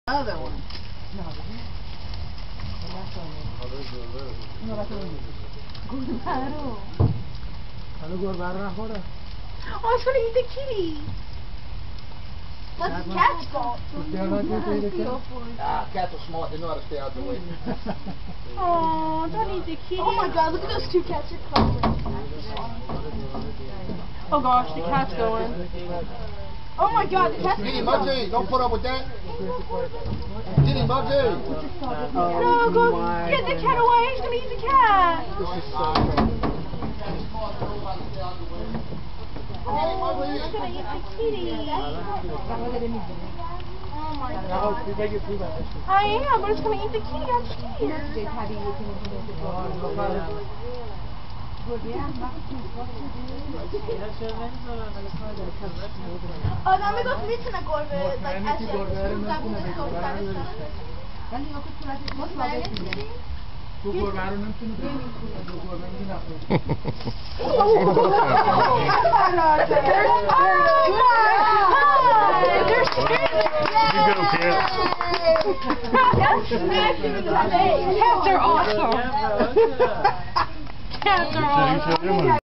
Other one. Oh, it's gonna eat the kitty. What's the cat's fault? Cats are smart. They know how to stay out the way. Oh, don't eat the kitty. Oh my God! Look at those two cats are cuddling. Oh gosh, the cat's going. Oh my God! The cat's Kitty, Muggsy, don't put up with that. Kitty, Muggsy. No, go get the cat away. He's gonna eat the cat. Oh, he's gonna eat the kitty. Oh my God! I am, but it's gonna eat the kitty. I'm scared. آدم میگفت میتونه گربه تو گربه رو نمیتونی Cats are awesome. Cats are awesome.